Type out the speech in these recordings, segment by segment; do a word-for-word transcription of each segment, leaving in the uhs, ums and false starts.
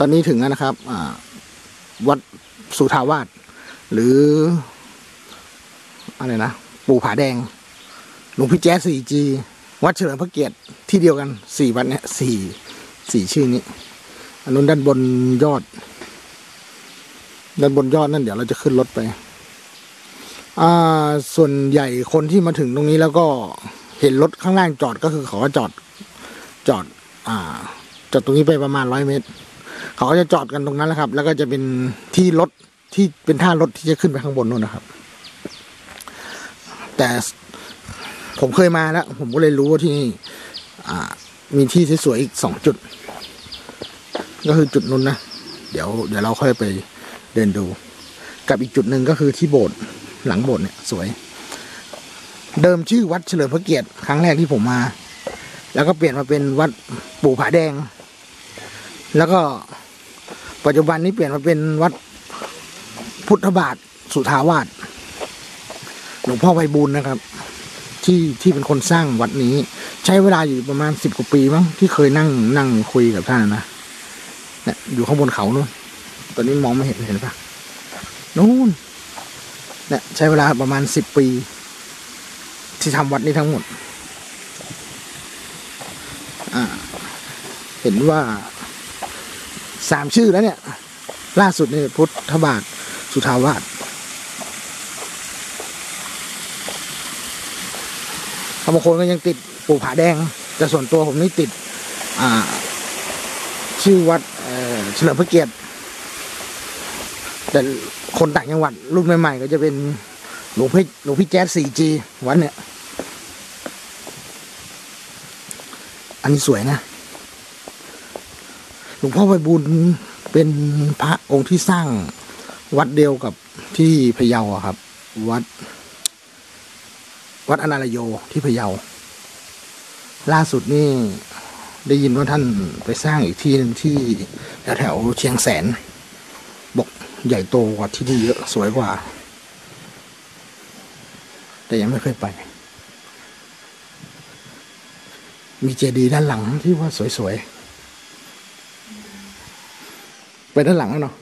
ตอนนี้ถึงแล้วนะครับวัดสุทาวาสหรืออะไรนะปู่ผาแดงหลวงพี่แจ๊ส สี่จี วัดเฉลิมพระเกียรติที่เดียวกันสี่วัดเนี้ยสี่สี่ชื่อนี้อันนู้นด้านบนยอดด้านบนยอดนั่นเดี๋ยวเราจะขึ้นรถไปอ่าส่วนใหญ่คนที่มาถึงตรงนี้แล้วก็เห็นรถข้างล่างจอดก็คือเขาก็จอดจอดอ่าจอดตรงนี้ไปประมาณร้อยเมตรเขาก็จะจอดกันตรงนั้นแหละครับแล้วก็จะเป็นที่รถที่เป็นท่ารถที่จะขึ้นไปข้างบนนู่นนะครับแต่ผมเคยมาแล้วผมก็เลยรู้ว่าที่นี่อ่ามีที่สวยๆอีกสองจุดก็คือจุดนู้นนะเดี๋ยวเดี๋ยวเราค่อยไปเดินดูกับอีกจุดหนึ่งก็คือที่โบสถ์หลังโบสถ์เนี่ยสวยเดิมชื่อวัดเฉลิมพระเกียรติครั้งแรกที่ผมมาแล้วก็เปลี่ยนมาเป็นวัดปู่ผาแดงแล้วก็ปัจจุบันนี้เปลี่ยนมาเป็นวัดพุทธบาทสุทาวาสหลวงพ่อไพบูลย์นะครับที่ที่เป็นคนสร้างวัดนี้ใช้เวลาอยู่ประมาณสิบกว่าปีมั้งที่เคยนั่งนั่งคุยกับท่านนะเนี่ยอยู่ข้างบนเขานู่นตอนนี้มองไม่เห็นเห็นปะนู่นเนี่ยใช้เวลาประมาณสิบปีที่ทำวัดนี้ทั้งหมดอ่าเห็นว่าสามชื่อแล้วเนี่ยล่าสุดนี่พุทธบาทสุทาวาสบางคนก็ยังติดปู่ผาแดงแต่ส่วนตัวผมนี่ติดอ่าชื่อวัดเฉลิมพระเกียรติแต่คนต่างจังหวัดรุ่นใหม่ๆก็จะเป็นหลวงพี่หลวงพี่แจ๊ส สี่จี วัดเนี่ยอันนี้สวยนะหลวงพ่อไพบูลย์เป็นพระองค์ที่สร้างวัดเดียวกับที่พะเยาอะครับวัดวัดอนาลโยที่พะเยาล่าสุดนี่ได้ยินว่าท่านไปสร้างอีกที่หนึ่งที่แถวๆเชียงแสนบอกใหญ่โตกว่าที่นี่เยอะสวยกว่าแต่ยังไม่เคยไปมีเจดีย์ด้านหลังที่ว่าสวยๆไปด้านหลังแล้วเนาะ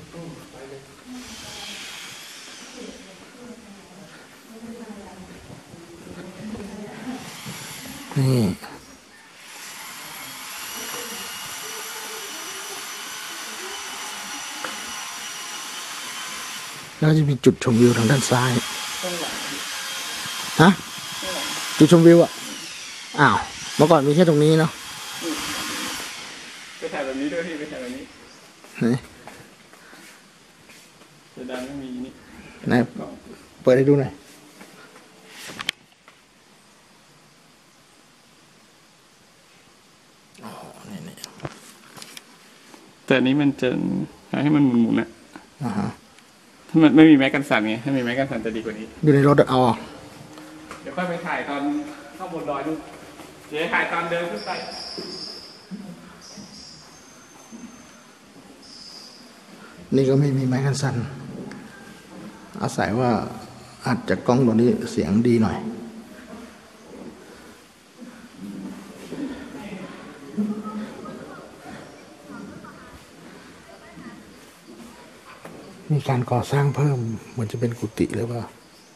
นี่แล้วจะมีจุดชมวิวทางด้านซ้ายฮะจุดชมวิวอ่ะอ้าวเมื่อก่อนมีแค่ตรงนี้เนาะไปถ่ายแบบนี้ด้วยพี่ไปถ่ายแบบนี้ไหนจะดังไม่มีนี่ไหนเปิดให้ดูหน่อยอ๋อนี่นี่แต่อันนี้มันจะให้มันหมุนๆนะอ่าฮะถ้ามันไม่มีแม็กกันสั่นไงถ้ามีแม็กกันสั่นจะดีกว่านี้อยู่ในรถเอาเดี๋ยวค่อยไปถ่ายตอนข้างบนดอยดูเดี๋ยวถ่ายตอนเดินขึ้นไปนี่ก็ไม่มีไม้กันสั่นอาศัยว่าอาจจะกล้องตัวนี้เสียงดีหน่อยมีการก่อสร้างเพิ่มเหมือนจะเป็นกุฏิหรือเปล่า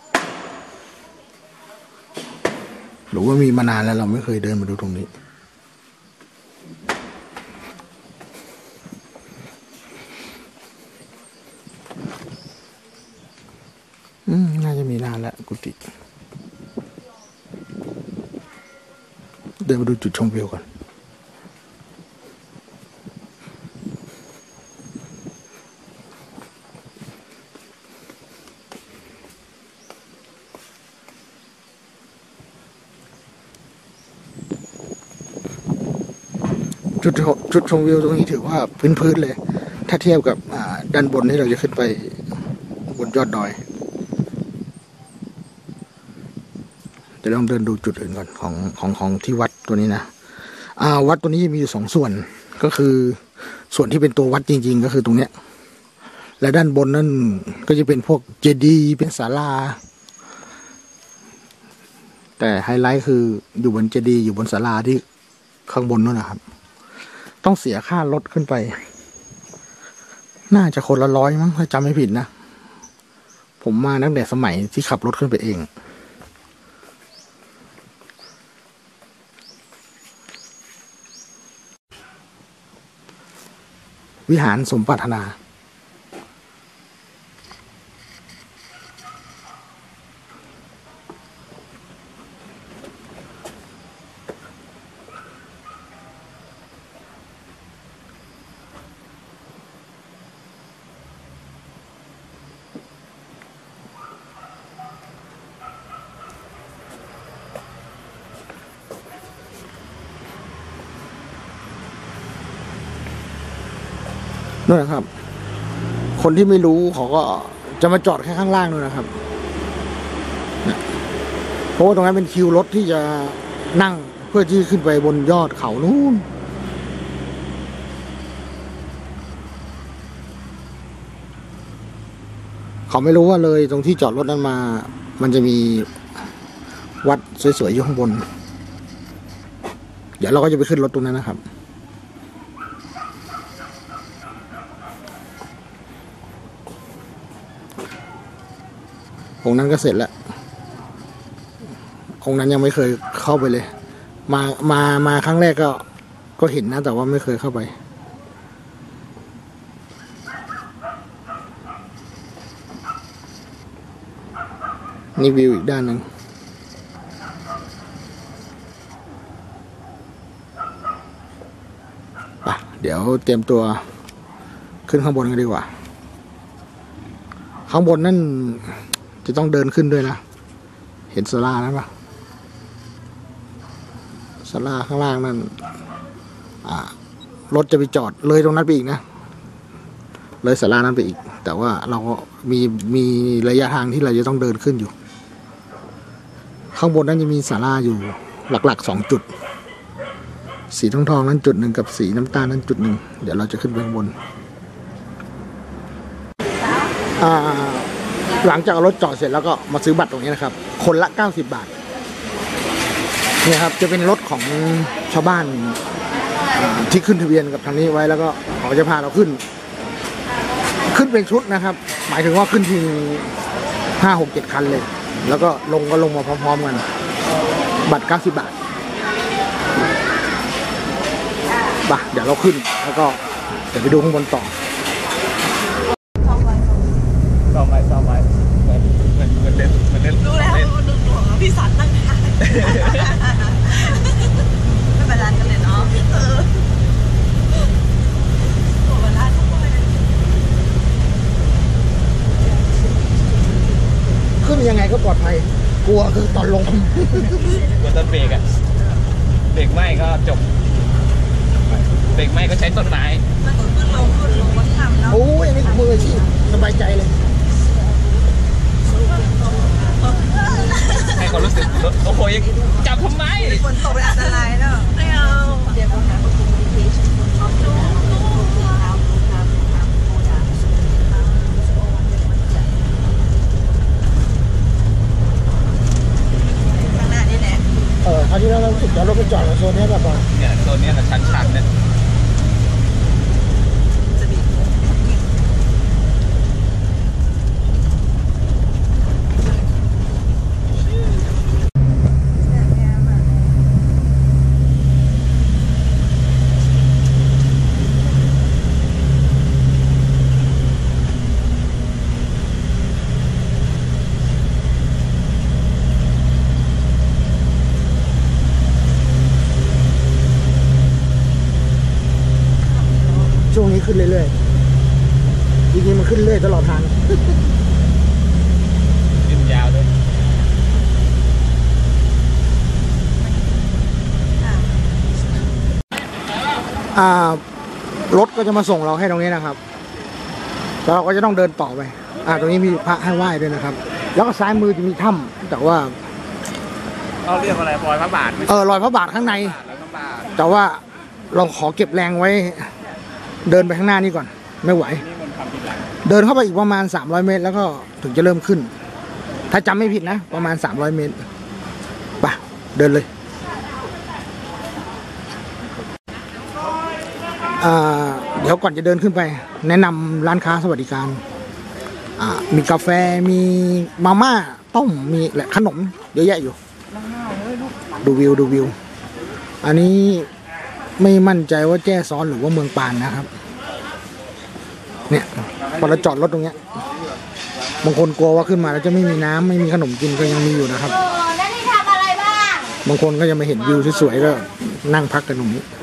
หรือว่ามีมานานแล้วเราไม่เคยเดินมาดูตรงนี้อืมน่าจะมีนานแล้วกุฏิเดินมาดูจุดชมวิวก่อนจุดจุดชมวิวตรงนี้ถือว่าพื้นๆเลยถ้าเทียบกับด้านบนที่เราจะขึ้นไปบนยอดดอยเดี๋ยวลองเดินดูจุดอื่นก่อนของของของที่วัดตัวนี้นะอ่าวัดตัวนี้มีอยู่สองส่วนก็คือส่วนที่เป็นตัววัดจริงๆก็คือตรงเนี้ยและด้านบนนั่นก็จะเป็นพวกเจดีย์เป็นศาลาแต่ไฮไลท์คืออยู่บนเจดีย์อยู่บนศาลาที่ข้างบนนั่นนะครับต้องเสียค่ารถขึ้นไปน่าจะคนละร้อยมั้งถ้าจำไม่ผิดนะผมมาตั้งแต่สมัยที่ขับรถขึ้นไปเองวิหารสมปรารถนานู่นนะครับ คนที่ไม่รู้เขาก็จะมาจอดแค่ข้างล่างนู่นนะครับเพราะว่าตรงนั้นเป็นคิวรถที่จะนั่งเพื่อที่ขึ้นไปบนยอดเขานู่นเขาไม่รู้ว่าเลยตรงที่จอดรถนั้นมามันจะมีวัดสวยๆอยู่ข้างบนเดี๋ยวเราก็จะไปขึ้นรถตรงนั้นนะครับองค์นั้นก็เสร็จแล้วองค์นั้นยังไม่เคยเข้าไปเลยมามามาครั้งแรกก็ก็เห็นนะแต่ว่าไม่เคยเข้าไปนี่วิวอีกด้านหนึ่งไปเดี๋ยวเตรียมตัวขึ้นข้างบนกันดีกว่าข้างบนนั่นจะต้องเดินขึ้นด้วยนะเห็นศาลานั้นปะศาลาข้างล่างนั่นอ่ารถจะไปจอดเลยตรงนั้นไปอีกนะเลยศาลานั้นไปอีกแต่ว่าเราก็มีมีระยะทางที่เราจะต้องเดินขึ้นอยู่ข้างบนนั้นจะมีศาลาอยู่หลักๆสองจุดสีทองทองนั้นจุดหนึ่งกับสีน้ำตาลนั้นจุดหนึ่งเดี๋ยวเราจะขึ้นไปข้างบนอ่าหลังจากรถจอดเสร็จแล้วก็มาซื้อบัตรตรงนี้นะครับคนละเก้าสิบบาทเนี่ยครับจะเป็นรถของชาวบ้านที่ขึ้นทะเบียนกับทางนี้ไว้แล้วก็เขาจะพาเราขึ้นขึ้นเป็นชุดนะครับหมายถึงว่าขึ้นทีห้าหกเจ็ดคันเลยแล้วก็ลงก็ลงมาพร้อมๆกันบัตรเก้าสิบบาทป่ะเดี๋ยวเราขึ้นแล้วก็เดี๋ยวไปดูข้างบนต่อซ้อมไปซ้อมไปเหมือนเหมือนเหมือนเล่นเหมือนเล่นรู้แล้วดูดวงพี่สันตั้งนานไม่เป็นไรกันเลยเนาะเออโอ้เวลาทุกคนขึ้นยังไงก็ปลอดภัยกลัวคือตอนลงกลัวตอนเบรกอะเบรกไม่ก็จบเบรกไม่ก็ใช้ต้นไม้มันก็ขึ้นลงขึ้นลงมันทำแล้วโอ้ยอันนี้มืออาชีพสบายใจเลยให้ความรู้สึกโอ้โหจับทำไมฝนตกเป็นอันตรายเนอะไม่เอาเดี๋ยวนะข้างหน้านี่แหละเออคราวที่แล้วเราสุดแล้วเราไปจอดในโซนนี้แบบว่าเนี่ยโซนนี้นะชันๆเนี่ยช่วงนี้ขึ้นเรื่อยๆจริงๆมันขึ้นเรื่อยตลอดทางขึ้นยาวด้วยอ่ารถก็จะมาส่งเราให้ตรงนี้นะครับแล้วเราก็จะต้องเดินต่อไปอ่าตรงนี้มีพระให้ไหว้ด้วยนะครับแล้วก็ซ้ายมือจะมีถ้ำแต่ว่าเขาเรียกอะไรรอยพระบาทเออรอยพระบาทข้างในแต่ว่าเราขอเก็บแรงไว้เดินไปข้างหน้านี่ก่อนไม่ไหวเดินเข้าไปอีกประมาณสามร้อยเมตรแล้วก็ถึงจะเริ่มขึ้นถ้าจำไม่ผิดนะประมาณสามร้อยเมตรไปเดินเลยอ่าเดี๋ยวก่อนจะเดินขึ้นไป แนะนำร้านค้าสวัสดิการอ่ามีกาแฟมีมาม่าต้มมีแหละขนมเยอะแยะอยู่ดูวิวดูวิวอันนี้ไม่มั่นใจว่าแจ้ซ้อนหรือว่าเมืองปานนะครับเนี่ยพอเราจอดรถตรงเนี้ยบางคนกลัวว่าขึ้นมาแล้วจะไม่มีน้ำไม่มีขนมกินก็ยังมีอยู่นะครับแล้วนี่ทำอะไรบ้างบางคนก็จะมาเห็นวิวสวยๆก็นั่งพักกันตรงนี้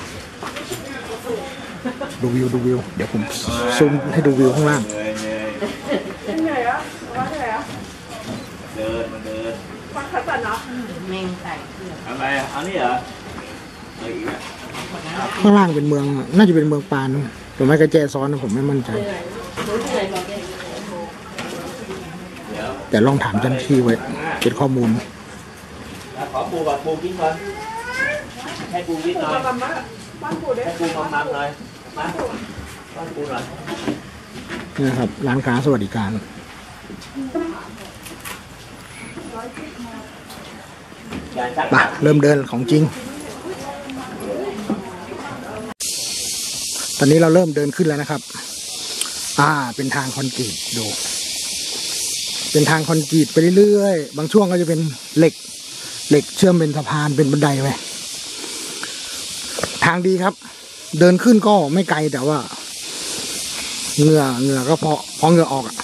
ดูวิวดูวิวเดี๋ยวผมซูมให้ดูวิวข้างล่างเหนื่อยเหรอว่าเหนื่อยเหรอเดินมาเดินฟังขัดสันเนาะเมงใส่ทำไมเอานี่เหรอข้างล่างเป็นเมืองน่าจะเป็นเมืองปานหรือไม่ก็แจซ้อนนะผมไม่มั่นใจแต่ลองถามเจ้าหน้าที่ไว้เก็บข้อมูลขอปูแบบปูกินก่อนให้ปูกินหน่อยให้ปูมัมมัมเลยมาบ้านปูหน่อยนี่ครับร้านค้าสวัสดิการมาเริ่มเดินของจริงตอนนี้เราเริ่มเดินขึ้นแล้วนะครับอ่าเป็นทางคอนกรีตดูเป็นทางคอนกรีตไปเรื่อยๆบางช่วงก็จะเป็นเหล็กเหล็กเชื่อมเป็นสะพานเป็นบันไดไปทางดีครับเดินขึ้นก็ไม่ไกลแต่ว่าเหงื่อเหงื่อก็พอพอเหงื่อออกอ่ะ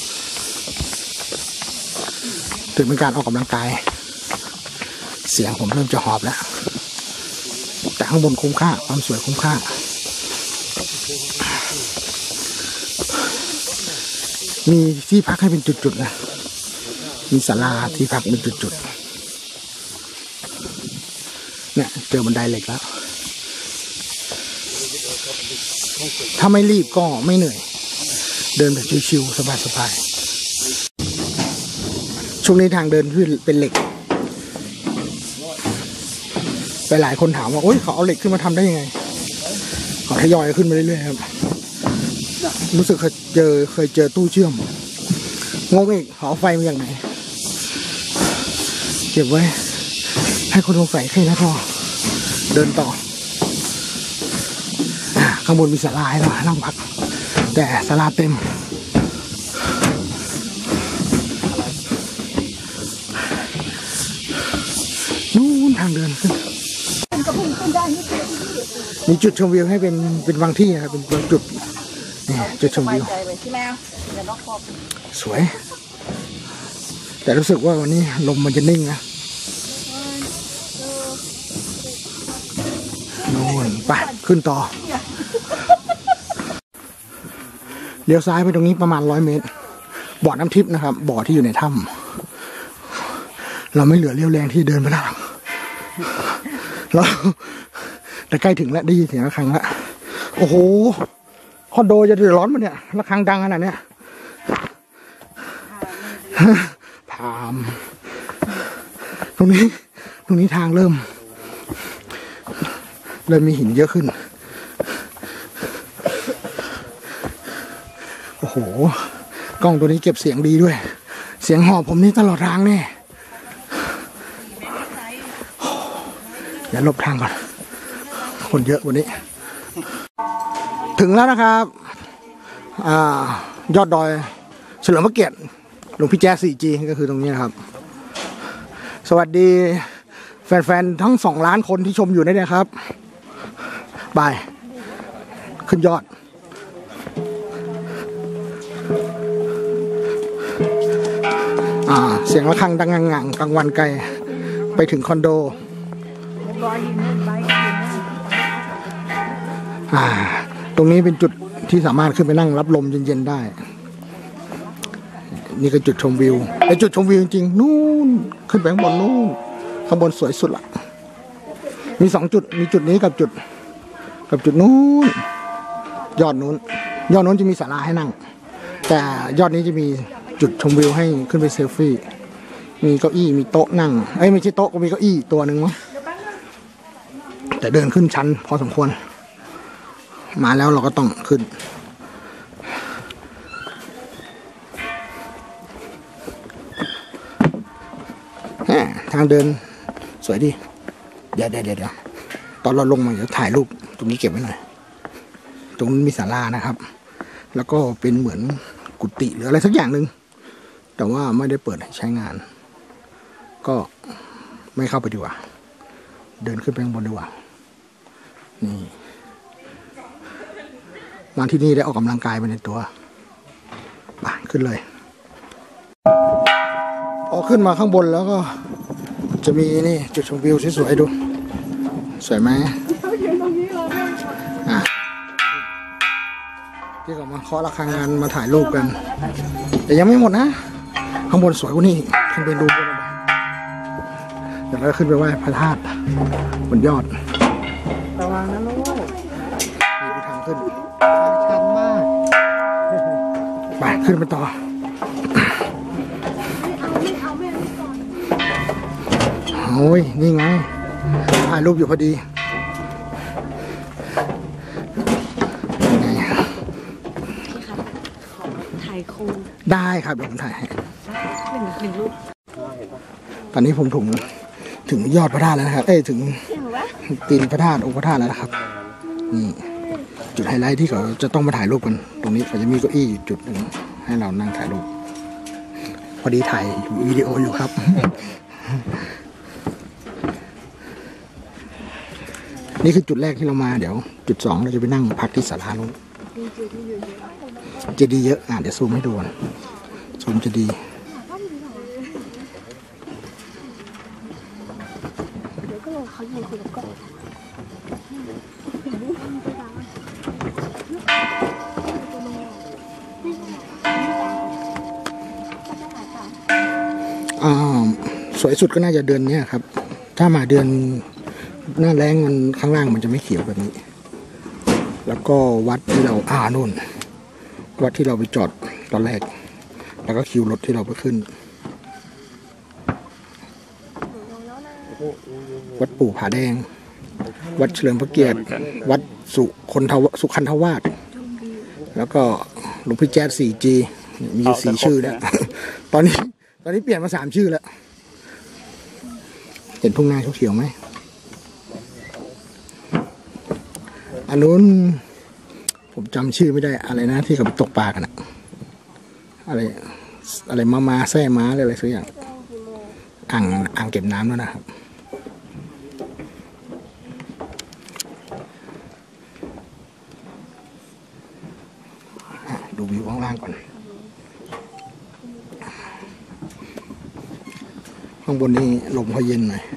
ถือเป็นการออกกำลังกายเสียงผมเริ่มจะหอบแล้วแต่ข้างบนคุ้มค่าความสวยคุ้มค่ามีที่พักให้เป็นจุดๆนะมีศาลาที่พักเป็นจุดๆเนี่ยเจอบันไดเหล็กแล้วถ้าไม่รีบก็ไม่เหนื่อยเดินแบบชิวๆสบายๆช่วงนี้ทางเดินขึ้นเป็นเหล็กไปหลายคนถามว่าโอ๊ยเขาเอาเหล็กขึ้นมาทำได้ยังไงเขาทยอยขึ้นมาเรื่อยๆครับรู้สึกเคยเจอเคยเจอตู้เชื่อมงงอีกเขาเอาไฟมาอย่างไหนเก็บไว้ให้คนสงสัยแค่นั้นพอเดินต่อข้างบนมีศาลาให้เรานั่งพักแต่ศาลาเต็มนู่นทางเดินขึ้นมีจุดชมวิวให้เป็นเป็นบางที่นะครับเป็นบางจุดนี่จุดชมวิวสวยแต่รู้สึกว่าวันนี้ลมมันจะนิ่งนะนู่นไปขึ้นต่อเลี้ยวซ้ายไปตรงนี้ประมาณร้อยเมตรบ่อน้ำทิพย์นะครับบ่อที่อยู่ในถ้ำเราไม่เหลือเรี่ยวแรงที่เดินไปแล้วเราแต่ใกล้ถึงแล้วได้ยินเสียงระฆังแล้วโอ้โหคอนโดจะเดือดร้อนมันเนี่ยระฆังดังขนาดเนี้ยพามตรงนี้ตรงนี้ทางเริ่มเริ่มมีหินเยอะขึ้นโอ้โหกล้องตัวนี้เก็บเสียงดีด้วยเสียงหอบผมนี่ตลอดทางแน่อย่าหลบทางก่อนคนเยอะวันนี้ถึงแล้วนะครับอ่ายอดดอยเฉลิมพระเกียรติหลวงพี่แจ๊ส โฟร์จี ก็คือตรงนี้นะครับสวัสดีแฟนๆทั้งสองล้านคนที่ชมอยู่นี่นะครับบายขึ้นยอดอ่าเสียงระฆังดังงั่งๆกลางวันไกลไปถึงคอนโดอ่าตรงนี้เป็นจุดที่สามารถขึ้นไปนั่งรับลมเย็นๆได้นี่ก็จุดชมวิวไอจุดชมวิวจริงๆนู่นขึ้นไปข้างบนนู่นข้างบนสวยสุดละมีสองจุดมีจุดนี้กับจุดกับจุดนู้นยอดนู้นยอดนู้นจะมีศาลาให้นั่งแต่ยอดนี้จะมีจุดชมวิวให้ขึ้นไปเซลฟี่มีเก้าอี้มีโต๊ะนั่งเอ้ยไม่ใช่โต๊ะก็มีเก้าอี้ตัวหนึ่งมั้งแต่เดินขึ้นชั้นพอสมควรมาแล้วเราก็ต้องขึ้นทางเดินสวยดีเดี๋ยวเดี๋ยวเดี๋ยวตอนเราลงมาเดี๋ยวถ่ายรูปตรงนี้เก็บไว้หน่อยตรงนั้นมีศาลานะครับ แล้วก็เป็นเหมือนกุฏิหรืออะไรสักอย่างหนึ่งแต่ว่าไม่ได้เปิดให้ใช้งาน ก็ไม่เข้าไปดีกว่าเดินขึ้นไปข้างบนดีกว่านี่มาที่นี่ได้ออกกำลังกายไปในตัวไปขึ้นเลยพอขึ้นมาข้างบนแล้วก็จะมีนี่จุดชมวิวสวยๆดูสวยไหมอ่ะที่เขามาเคาะระฆังกันมาถ่ายรูปกันแต่ยังไม่หมดนะข้างบนสวยกว่านี้ขึ้นไปดูบนเดี๋ยวเราขึ้นไปไหว้พระธาตุบนยอดระวังนะลูกมีทางขึ้นชันมากไปขึ้นไปต่อโอ้ยนี่ไงถ่ายรูปอยู่พอดียังไงถ่ายคูได้ครับเดี๋ยวผมถ่ายให้หนึ่งหนึ่งรูปตอนนี้ผมถึงถึงยอดพระธาตุแล้วนะครับเอ้ยถึงตีนพระธาตุองค์พระธาตุแล้วนะครับนี่จุดไฮไลท์ที่เขาจะต้องมาถ่ายรูปกันตรงนี้เขาจะมีเก้าอี้อยู่จุดหนึ่งให้เรานั่งถ่ายรูปพอดีถ่ายวิดีโออยู่ครับนี่คือจุดแรกที่เรามาเดี๋ยวจุดสองเราจะไปนั่งพักที่ศาลานู้นเจดีย์เยอะอ่ะเดี๋ยวซูมให้ดูก่อนซูมเจดีย์อ่าสวยสุดก็น่าจะเดือนนี้ครับถ้ามาเดือนหน้าแล้งมันข้างล่างมันจะไม่เขียวแบบนี้แล้วก็วัดที่เราอ่านู่นวัดที่เราไปจอดตอนแรกแล้วก็คิวรถที่เราไปขึ้นวัดปู่ผาแดงวัดเฉลิมพระเกียรติวัดสุคนทวสุขันธวาสแล้วก็หลวงพี่แจ๊ส โฟร์ จี มีอยู่สี่ชื่อแล้วตอนนี้ตอนนี้เปลี่ยนมาสามชื่อแล้วเห็นทุ่งนาเขียวๆไหมอันนู้นผมจำชื่อไม่ได้อะไรนะที่เขาไปตกปลากันอะอะไรอะไรมามาแซ่ม้าอะไรสักอย่างอ่างอ่างเก็บน้ำแล้วนะครับดูวิวข้างล่างก่อนข้างบนนี้ลมเขาเย็นหน่อย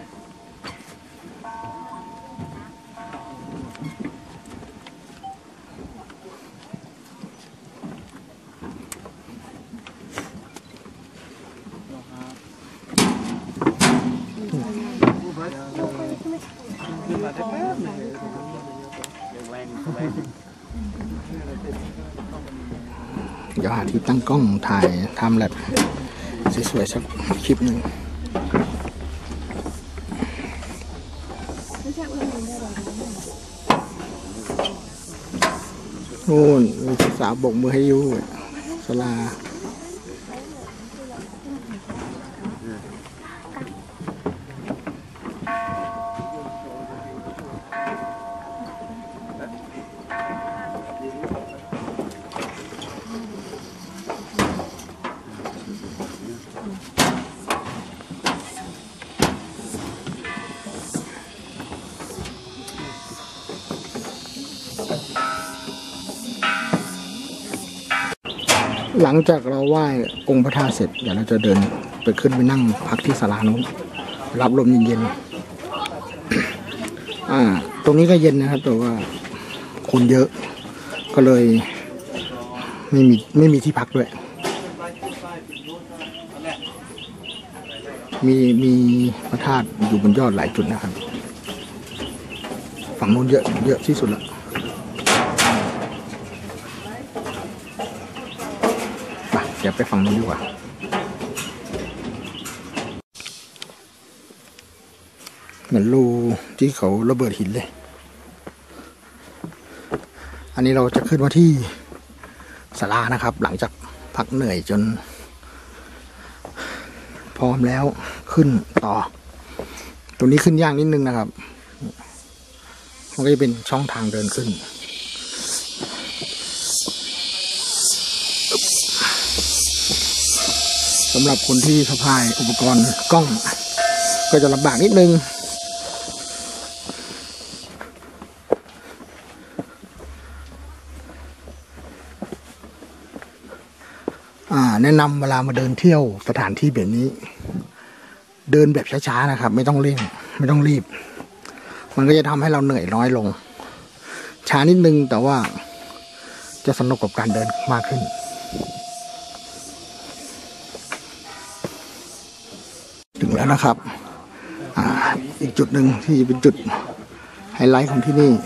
เดี๋ยวหาที่ตั้งกล้องถ่ายทำแบบสวยๆสักคลิปหนึ่งโน่นมีสาวบกมือให้ยูสลาหลังจากเราไหว้องค์พระธาตุเสร็จเดี๋ยวเราจะเดินไปขึ้นไปนั่งพักที่ศาลาโน้นรับลมเย็นๆอ่าตรงนี้ก็เย็นนะครับแต่ว่าคนเยอะก็เลยไม่มีไม่มีที่พักด้วยมีมีพระธาตุอยู่บนยอดหลายจุดนะครับฝั่งโน้นเยอะเยอะที่สุดแล้วเดี๋ยวไปฝั่งนู้นดีกว่าเหมือนรูที่เขาระเบิดหินเลยอันนี้เราจะขึ้นมาที่ศาลานะครับหลังจากพักเหนื่อยจนพร้อมแล้วขึ้นต่อตรงนี้ขึ้นยากนิดนึงนะครับมันก็จะเป็นช่องทางเดินขึ้นสำหรับคนที่สะพายอุปกรณ์กล้องก็จะลำบากนิดนึงแนะนำเวลามาเดินเที่ยวสถานที่แบบนี้เดินแบบช้าๆนะครับไม่ต้องเร่งไม่ต้องรีบมันก็จะทำให้เราเหนื่อยน้อยลงช้านิดนึงแต่ว่าจะสนุกกับการเดินมากขึ้นถึงแล้วนะครับอ่าอีกจุดหนึ่งที่เป็นจุดไฮไลท์ของที่นี่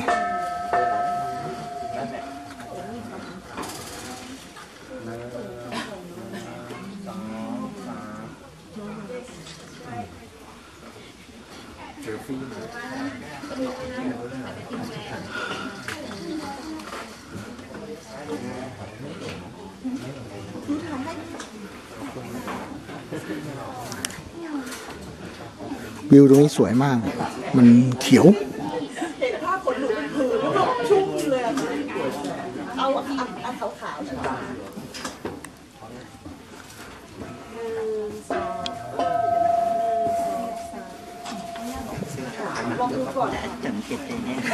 วิวตรงนี้สวยมากมันเขียวเห็นภาพขนหนูเป็นผืนแล้วชุ่มเลยเอาเอาขาวขาวใช่ไหมลองดูก่อนจังเก็บเลยเนี่ย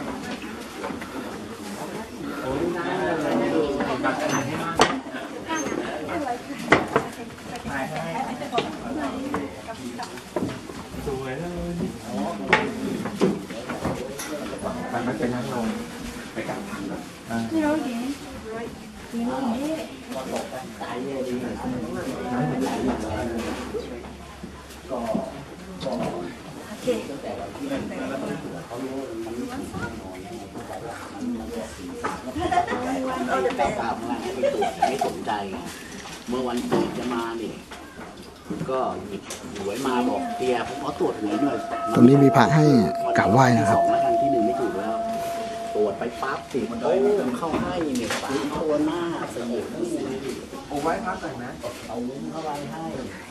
มันเป็นนั่งลงไปกลับทางแบบนี่เราดีนี่เราดีตายเยอะดีก็โอเคเราจะไปตามมาไม่สนใจไงเมื่อวันตื่นจะมาเนี่ยก็หยิบหวยมาบอกเตียผมขอตรวจหวยหน่อยตรงนี้มีพระให้กราบไหว้นะครับที่หนึ่งไม่ถูกแล้วตรวจไปปั๊บสิมันโอ้เข้าให้เนี่ยสามตัวหน้าสมุดเอาไว้พักหน่อยนะเอาลุ้มเข้าไปให้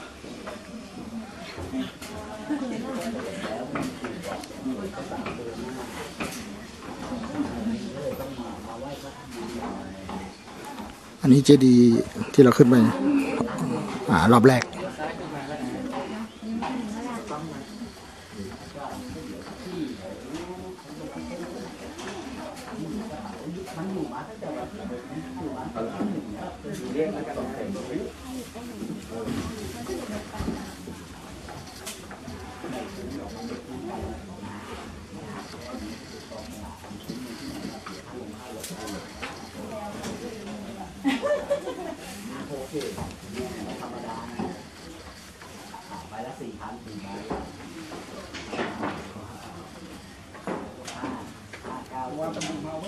อันนี้เจดีย์ที่เราขึ้นไปอ่ารอบแรกไปละสี่พันสี่ใบว่าเป็นเมา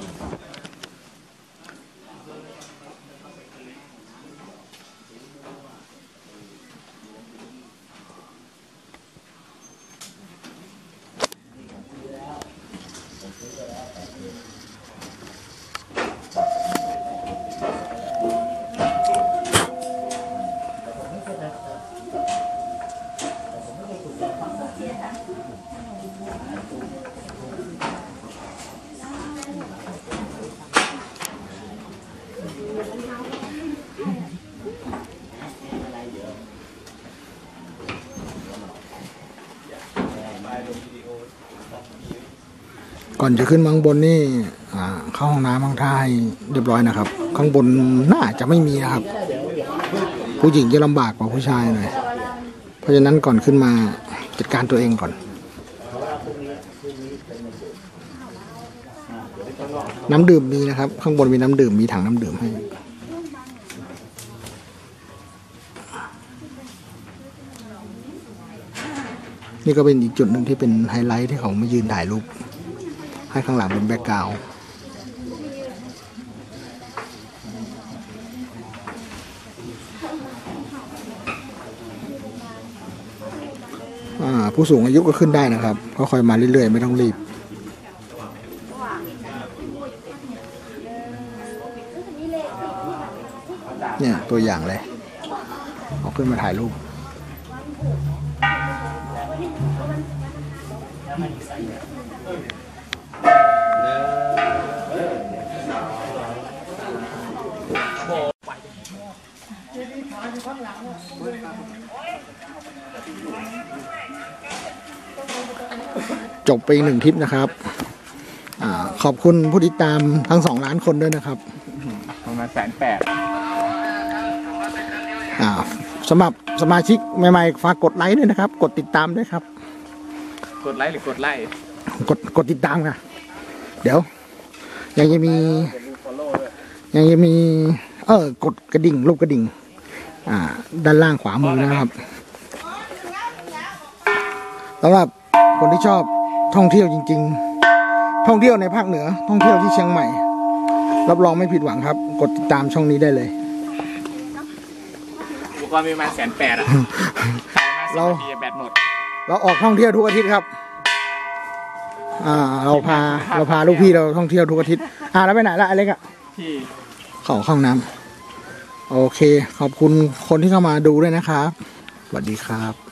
ก่อนจะขึ้นมาข้างบนนี่เข้าห้องน้ำห้องท่าให้เรียบร้อยนะครับข้างบนน่าจะไม่มีนะครับผู้หญิงจะลำบากกว่าผู้ชายหน่อยเพราะฉะนั้นก่อนขึ้นมาจัดการตัวเองก่อนน้ำดื่มมีนะครับข้างบนมีน้ำดื่มมีถังน้ำดื่มให้นี่ก็เป็นอีกจุดหนึ่งที่เป็นไฮไลท์ที่เขามายืนถ่ายรูปให้ข้างหลังเป็นแบ็คกราวด์ผู้สูงอายุก็ขึ้นได้นะครับก็ค่อยมาเรื่อยๆไม่ต้องรีบเนี่ยตัวอย่างเลยเอาขึ้นมาถ่ายรูปจบไปหนึ่งทริปนะครับอ่าขอบคุณผู้ติดตามทั้งสองล้านคนด้วยนะครับประมาณแสนแปดอ่าสำหรับสมาชิกใหม่ๆฝากกดไลค์ด้วยนะครับกดติดตามด้วยครับกดไลค์หรือกดไลค์กดกดติดตามค่ะเดี๋ยวยังจะมียังจะมีเออกดกระดิ่งรูปกระดิ่งอ่าด้านล่างขวามือนะครับสำหรับคนที่ชอบท่องเที่ยวจริงๆท่องเที่ยวในภาคเหนือท่องเที่ยวที่เชียงใหม่รับรองไม่ผิดหวังครับกดติดตามช่องนี้ได้เลยอุปกรณ์มีประมาณแสนแปดอะเราแบตหมดเราออกท่องเที่ยวทุกอาทิตย์ครับอ่าเราพาเราพาลูกพี่เราท่องเที่ยวทุกอาทิตย์อ่าแล้วไปไหนละอะไรกะที่เข้าห้องน้ำโอเคขอบคุณคนที่เข้ามาดูด้วยนะครับสวัสดีครับ